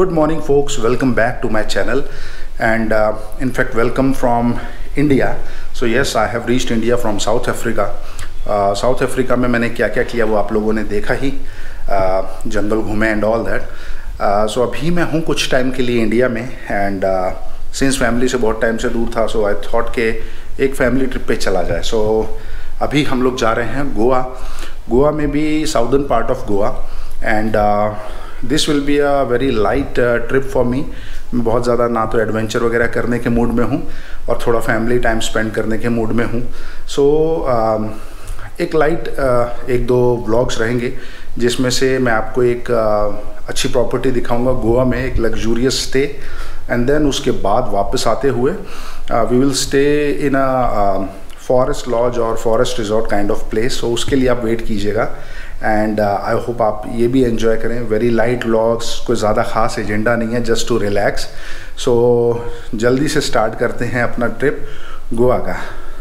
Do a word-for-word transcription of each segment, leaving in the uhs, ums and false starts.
Good morning folks, welcome back to my channel and uh, in fact welcome from India. So yes, I have reached India from South Africa. uh, South Africa में मैंने क्या क्या किया वो आप लोगों ने देखा ही, uh, जंगल घूमे एंड ऑल दैट. सो अभी मैं हूँ कुछ टाइम के लिए इंडिया में एंड सिंस फैमिली से बहुत टाइम से दूर था, सो आई थॉट के एक फैमिली ट्रिप पे चला जाए. सो so, अभी हम लोग जा रहे हैं गोवा. गोवा में भी southern part of Goa and this will be a very light trip for me. मैं बहुत ज़्यादा ना तो एडवेंचर वगैरह करने के मूड में हूँ और थोड़ा फैमिली टाइम स्पेंड करने के मूड में हूँ. सो so, uh, एक लाइट uh, एक दो व्लॉग्स रहेंगे जिसमें से मैं आपको एक uh, अच्छी प्रॉपर्टी दिखाऊंगा गोवा में, एक लग्जूरियस स्टे, एंड देन उसके बाद वापस आते हुए we will stay in a forest lodge और forest resort kind of place. So उसके लिए आप वेट कीजिएगा एंड आई होप आप ये भी एंजॉय करें. वेरी लाइट व्लॉग्स, कोई ज़्यादा खास एजेंडा नहीं है, जस्ट टू रिलैक्स. सो जल्दी से स्टार्ट करते हैं अपना ट्रिप गोवा का.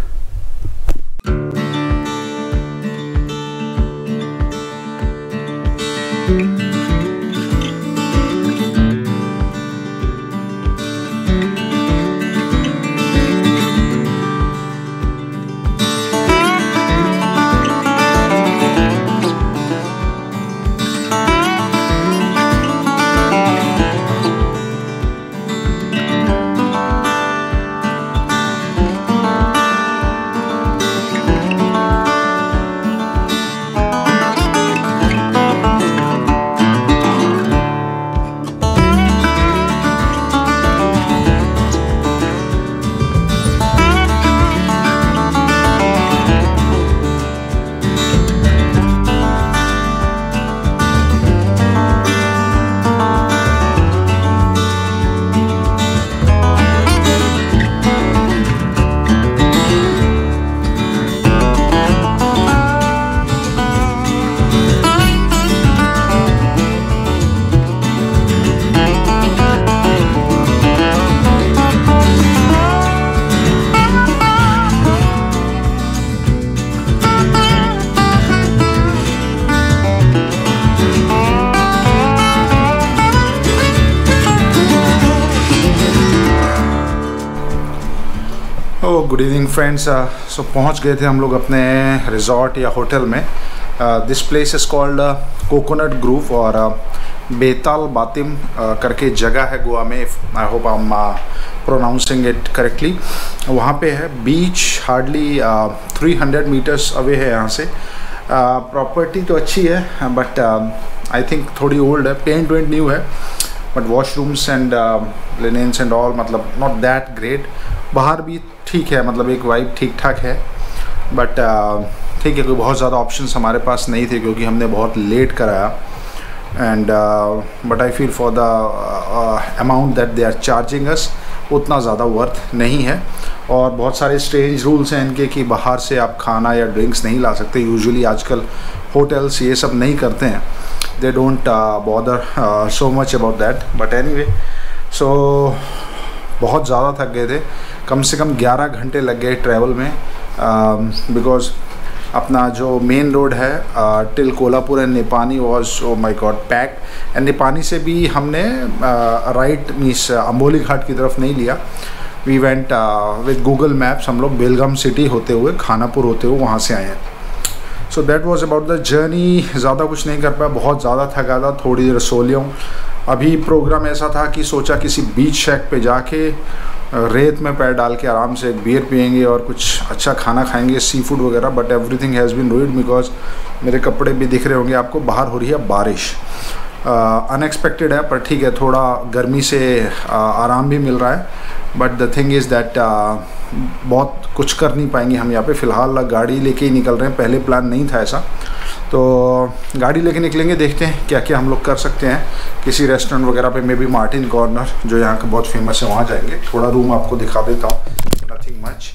Good evening friends. सो पहुंच गए थे हम लोग अपने रिजॉर्ट या होटल में. This place is called coconut grove और बेताल बातिम uh, करके जगह है गोवा में. I hope I am pronouncing it correctly. वहाँ पे है beach, hardly three hundred metres away है यहाँ से. प्रॉपर्टी uh, तो अच्छी है बट आई थिंक थोड़ी ओल्ड है. पेंट वेंट न्यू है but washrooms and linens and all मतलब नॉट दैट ग्रेट. बाहर भी ठीक है, मतलब एक वाइब ठीक ठाक है बट ठीक है, कोई बहुत ज़्यादा ऑप्शंस हमारे पास नहीं थे क्योंकि हमने बहुत लेट कराया. And but I feel for the amount that they are charging us उतना ज़्यादा वर्थ नहीं है. और बहुत सारे स्ट्रेंज रूल्स हैं इनके कि बाहर से आप खाना या ड्रिंक्स नहीं ला सकते. यूजुअली आजकल होटल्स ये सब नहीं करते हैं. They don't bother so much about that. But anyway, so बहुत ज़्यादा थक गए थे. कम से कम ग्यारह घंटे लग गए ट्रैवल में बिकॉज uh, अपना जो मेन रोड है till Kolhapur and Nipani was oh my god packed. And Nipani से भी हमने राइट मीन्स अम्बोली घाट की तरफ नहीं लिया. We went with Google Maps. हम लोग बेलगाम सिटी होते हुए, खानापुर होते हुए वहाँ से आए हैं. So that was about the journey. ज़्यादा कुछ नहीं कर पाया, बहुत ज़्यादा थका था. थोड़ी देर सो लिया हूँ. अभी प्रोग्राम ऐसा था कि सोचा किसी बीच शेक पे जाके रेत में पैर डाल के आराम से एक बियर पियेंगे और कुछ अच्छा खाना खाएंगे, सी फूड वगैरह. But everything has been ruined because मेरे कपड़े भी दिख रहे होंगे आपको. बाहर हो रही है बारिश. अनएक्सपेक्टेड uh, है पर ठीक है, थोड़ा गर्मी से uh, आराम भी मिल रहा है. But the thing is that बहुत कुछ कर नहीं पाएंगे हम यहाँ पे. फ़िलहाल गाड़ी लेके ही निकल रहे हैं. पहले प्लान नहीं था ऐसा, तो गाड़ी लेके निकलेंगे. देखते हैं क्या क्या हम लोग कर सकते हैं. किसी रेस्टोरेंट वगैरह पे मे बी मार्टिन कॉर्नर जो यहाँ का बहुत फेमस है वहाँ जाएंगे. थोड़ा रूम आपको दिखा देता हूँ. Nothing much.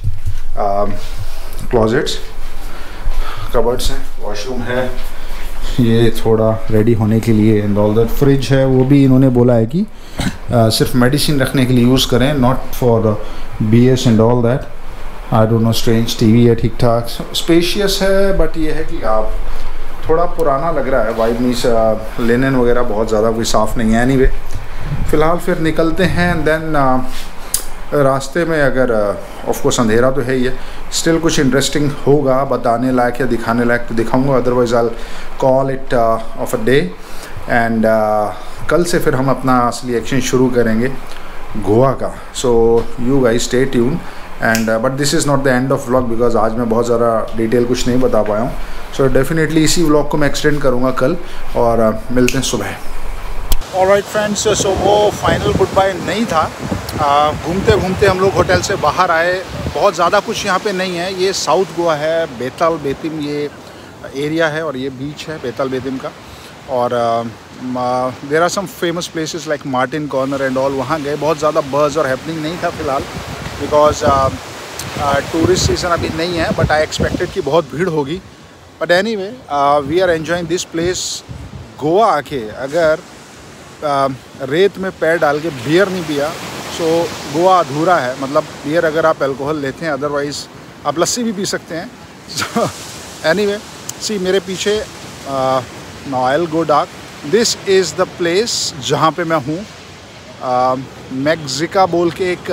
क्लोजेट्स, कबर्ड्स हैं, वॉशरूम है, ये थोड़ा रेडी होने के लिए एंड ऑल दैट. फ्रिज है, वो भी इन्होंने बोला है कि uh, सिर्फ मेडिसिन रखने के लिए यूज़ करें, not for B S and all that. I don't know, strange. TV है ठीक ठाक, स्पेशियस है, बट ये है कि आप थोड़ा पुराना लग रहा है. वाइट मीस लिनन वगैरह बहुत ज़्यादा कोई साफ़ नहीं है. एनीवे फ़िलहाल फिर निकलते हैं। देन रास्ते में अगर ऑफ कोर्स अंधेरा तो है ही है, स्टिल कुछ इंटरेस्टिंग होगा बताने लायक या दिखाने लायक तो दिखाऊंगा, otherwise I call it of a day. And कल से फिर हम अपना असली एक्शन शुरू करेंगे गोवा का। So you guys stay tune and but this is not the end of vlog because आज मैं बहुत ज़्यादा डिटेल कुछ नहीं बता पाया हूँ। सो डेफिनेटली इसी व्लॉग को मैं एक्सटेंड करूँगा कल और uh, मिलते हैं सुबह। ऑलराइट फ्रेंड्स, सो वो फाइनल गुड बाय नहीं था। घूमते घूमते हम लोग होटल से बाहर आए। बहुत ज़्यादा कुछ यहाँ पे नहीं है। ये साउथ गोवा है, बेताल बेतिम ये एरिया है और ये बीच है बेताल बेतिम का। और there are some famous places like Martin Corner and all, वहाँ गए। बहुत ज़्यादा बज़ और हैपनिंग नहीं था फ़िलहाल बिकॉज टूरिस्ट सीजन अभी नहीं है, बट आई एक्सपेक्टेड कि बहुत भीड़ होगी। But anyway we are enjoying this place. Goa आके अगर Uh, रेत में पैर डाल के बियर नहीं पिया सो गोवा अधूरा है। मतलब बियर अगर आप अल्कोहल लेते हैं, अदरवाइज़ आप लस्सी भी पी सकते हैं। सो एनीवे सी मेरे पीछे नायल go dark, this is the place जहाँ पे मैं हूँ। मैक्सिका बोल के एक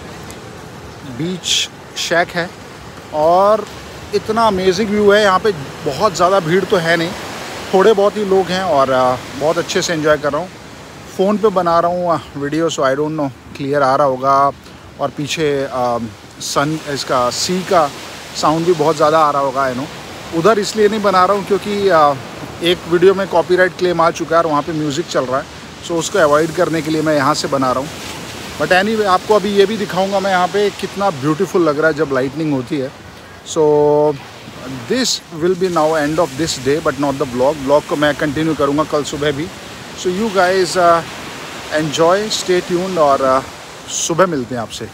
बीच शैक है और इतना अमेजिंग व्यू है यहाँ पे। बहुत ज़्यादा भीड़ तो है नहीं, थोड़े बहुत ही लोग हैं और uh, बहुत अच्छे से एंजॉय कर रहा हूँ। फ़ोन पे बना रहा हूँ video, so I don't know clear आ रहा होगा। और पीछे आ, सन इसका सी का साउंड भी बहुत ज़्यादा आ रहा होगा। आई नो उधर इसलिए नहीं बना रहा हूँ क्योंकि आ, एक वीडियो में कॉपीराइट क्लेम आ चुका है और वहाँ पे म्यूज़िक चल रहा है, सो उसको अवॉइड करने के लिए मैं यहाँ से बना रहा हूँ। बट एनी वे आपको अभी ये भी दिखाऊँगा मैं यहाँ पर कितना ब्यूटीफुल लग रहा है जब लाइटनिंग होती है। So this will be now end of this day but not the blog. Blog को मैं कंटिन्यू करूँगा कल सुबह भी। So you guys enjoy, stay tuned और uh, सुबह मिलते हैं आपसे।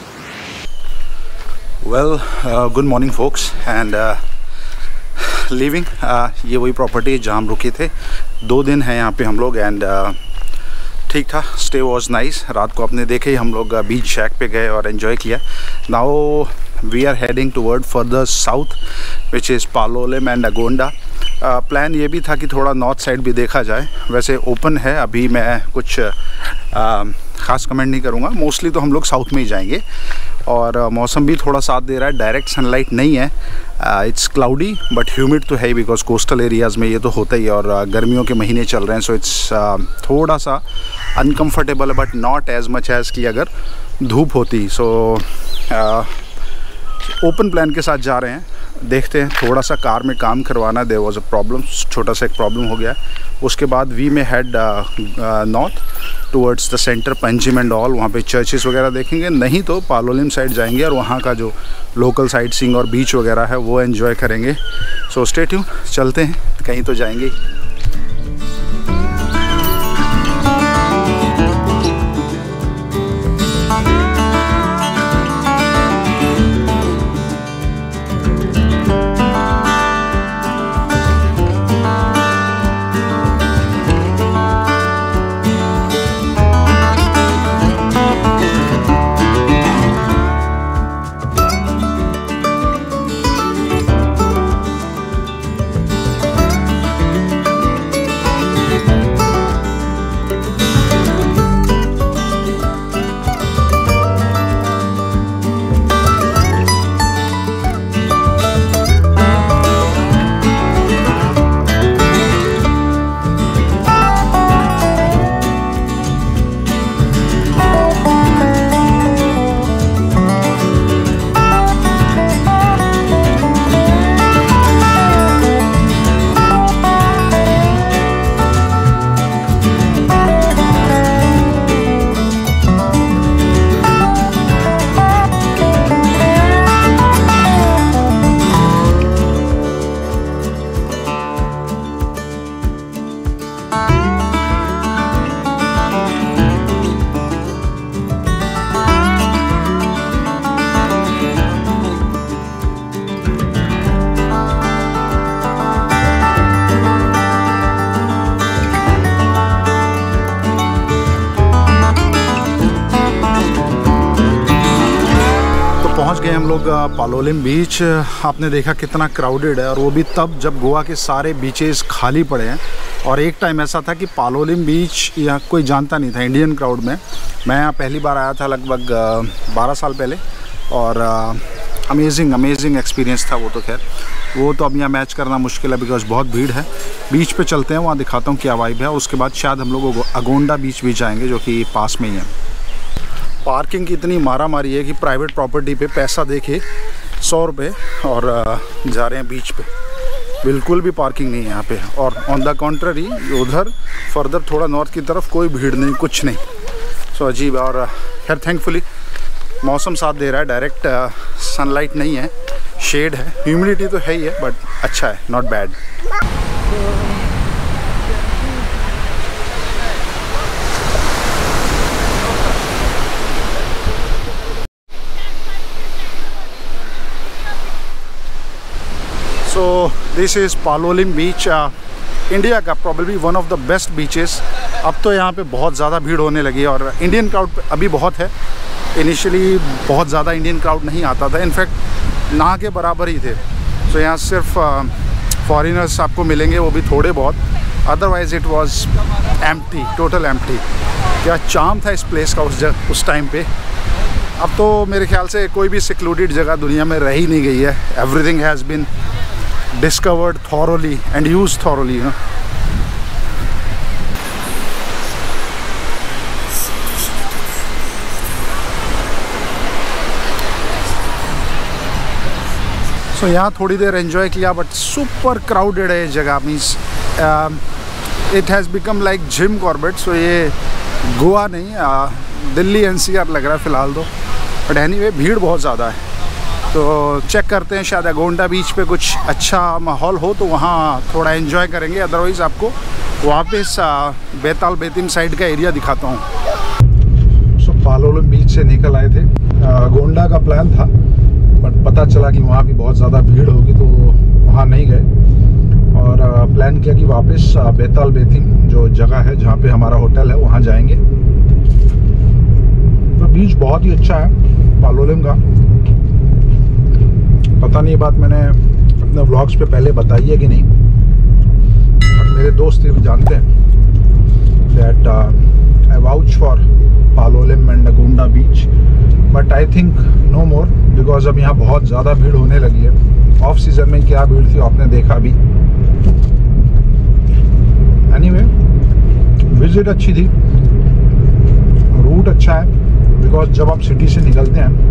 Well good morning folks and living. ये वही प्रॉपर्टी जहाँ हम रुके थे। दो दिन हैं यहाँ पे हम लोग एंड uh, ठीक था, स्टे वॉज नाइस। रात को आपने देखे ही हम लोग बीच शैक पे गए और एंजॉय किया। Now we are heading toward further south which is Palolem and Agonda. Plan ये भी था कि थोड़ा नॉर्थ साइड भी देखा जाए। वैसे ओपन है, अभी मैं कुछ ख़ास कमेंट नहीं करूँगा। मोस्टली तो हम लोग साउथ में ही जाएंगे और uh, मौसम भी थोड़ा साथ दे रहा है। डायरेक्ट सनलाइट नहीं है, इट्स क्लाउडी बट ह्यूमिड तो है ही बिकॉज कोस्टल एरियाज़ में ये तो होता ही है और uh, गर्मियों के महीने चल रहे हैं। सो इट्स uh, थोड़ा सा अनकम्फर्टेबल है but not as much as कि अगर धूप होती। सो ओपन प्लान के साथ जा रहे हैं, देखते हैं। थोड़ा सा कार में काम करवाना, देयर वाज अ प्रॉब्लम, छोटा सा एक प्रॉब्लम हो गया। उसके बाद we may head north towards the centre Panjim and all, वहाँ पे चर्चेस वगैरह देखेंगे। नहीं तो पालोलिम साइड जाएंगे और वहाँ का जो लोकल साइट सीइंग और बीच वगैरह है वो एंजॉय करेंगे। सो स्टे ट्यून, चलते हैं, कहीं तो जाएंगे। पहुंच गए हम लोग पालोलिम बीच। आपने देखा कितना क्राउडेड है और वो भी तब जब गोवा के सारे बीचेस खाली पड़े हैं और एक टाइम ऐसा था कि पालोलिम बीच यहाँ कोई जानता नहीं था इंडियन क्राउड में। मैं यहाँ पहली बार आया था लगभग बारह साल पहले और अमेजिंग अमेजिंग एक्सपीरियंस था वो तो। खैर वो तो अब यहाँ मैच करना मुश्किल है बिकॉज बहुत भीड़ है। बीच पे चलते हैं, वहाँ दिखाता हूँ क्या वाइब है। उसके बाद शायद हम लोग अगोंडा बीच भी जाएंगे जो कि पास में ही है। पार्किंग की इतनी मारा मारी है कि प्राइवेट प्रॉपर्टी पे पैसा देके सौ रुपये और जा रहे हैं बीच पे। बिल्कुल भी पार्किंग नहीं है यहाँ पे। और ऑन द कॉन्ट्ररी उधर फर्दर थोड़ा नॉर्थ की तरफ कोई भीड़ नहीं, कुछ नहीं। सो so, अजीब है। और खैर थैंकफुली मौसम साथ दे रहा है, डायरेक्ट सनलाइट नहीं है, शेड है। ह्यूमिडिटी तो है ही है बट अच्छा है, not bad. So this is Palolem beach, India का probably one of the best beaches. अब तो यहाँ पे बहुत ज़्यादा भीड़ होने लगी है और इंडियन क्राउड अभी बहुत है। इनिशियली बहुत ज़्यादा इंडियन क्राउड नहीं आता था, इनफैक्ट ना के बराबर ही थे। सो so, यहाँ सिर्फ फॉरेनर्स आपको मिलेंगे, वो भी थोड़े बहुत। Otherwise it was empty, total empty. क्या चार्म था इस प्लेस का उस जगह उस टाइम पे। अब तो मेरे ख्याल से कोई भी सिक्लूडेड जगह दुनिया में रह ही नहीं गई है। Everything has been discovered thoroughly and used thoroughly, you know. So यहाँ थोड़ी देर एंजॉय किया बट सुपर क्राउडेड है ये जगह। Means it has become like Jim Corbett. So ये गोवा नहीं, uh, दिल्ली एनसीआर लग रहा है फ़िलहाल तो। बट एनीवे भीड़ बहुत ज़्यादा है तो चेक करते हैं, शायद अगोंडा बीच पे कुछ अच्छा माहौल हो तो वहाँ थोड़ा एंजॉय करेंगे। अदरवाइज़ आपको वापस बेताल बेतिम साइड का एरिया दिखाता हूँ। सो पालोलिम बीच से निकल आए थे, अगोंडा का प्लान था बट पता चला कि वहाँ भी बहुत ज़्यादा भीड़ होगी तो वहाँ नहीं गए और प्लान किया कि वापस बेताल बेतिम जो जगह है जहाँ पे हमारा होटल है वहाँ जाएंगे। तो बीच बहुत ही अच्छा है पालोलिम का। पता नहीं ये बात मैंने अपने व्लॉग्स पे पहले बताई है कि नहीं, बट मेरे दोस्त भी जानते हैं that I vouch for Palolem and Agonda beach, but I think no more because अब यहाँ बहुत ज़्यादा भीड़ होने लगी है। ऑफ सीजन में क्या भीड़ थी आपने देखा भी। एनीवे विजिट अच्छी थी, रूट अच्छा है बिकॉज जब आप सिटी से निकलते हैं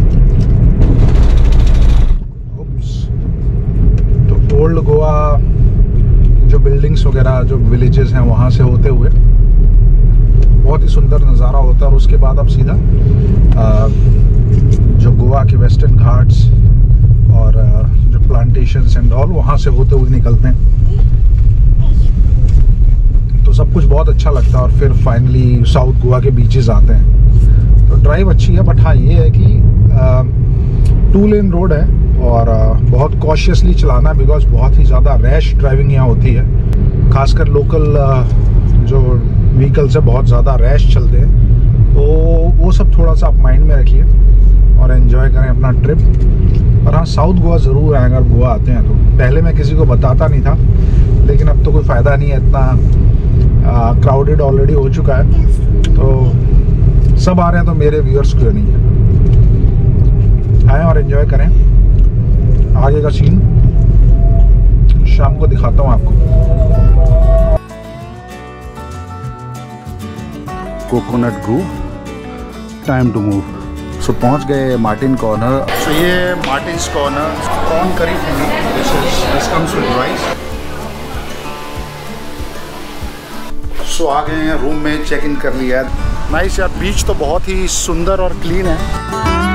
ओल्ड गोवा जो बिल्डिंग्स वगैरह जो विलेजेस हैं वहाँ से होते हुए बहुत ही सुंदर नज़ारा होता है। और उसके बाद आप सीधा आ, जो गोवा के वेस्टर्न घाट्स और आ, जो प्लांटेशंस एंड ऑल वहाँ से होते हुए निकलते हैं तो सब कुछ बहुत अच्छा लगता है। और फिर फाइनली साउथ गोवा के बीचेस आते हैं तो ड्राइव अच्छी है। बट हाँ ये है कि आ, टू लेन रोड है और बहुत कॉशियसली चलाना है बिकॉज बहुत ही ज़्यादा रैश ड्राइविंग यहाँ होती है। खासकर लोकल जो व्हीकल्स है बहुत ज़्यादा रैश चलते हैं तो वो सब थोड़ा सा आप माइंड में रखिए और एंजॉय करें अपना ट्रिप। और हाँ साउथ गोवा ज़रूर आए अगर गोवा आते हैं तो। पहले मैं किसी को बताता नहीं था लेकिन अब तो कोई फ़ायदा नहीं है, इतना क्राउडेड ऑलरेडी हो चुका है तो सब आ रहे हैं तो मेरे व्यूअर्स क्यों नहीं है। आएँ और एंजॉय करें। आगे का सीन शाम को दिखाता हूँ आपको। Coconut grove, time to move. So पहुँच गए मार्टिन कॉर्नर। सो ये Martin's Corner prawn curry for me, this is this comes with rice. So आ गए हैं रूम में, चेक इन कर लिया है। नाइस यार, बीच तो बहुत ही सुंदर और क्लीन है।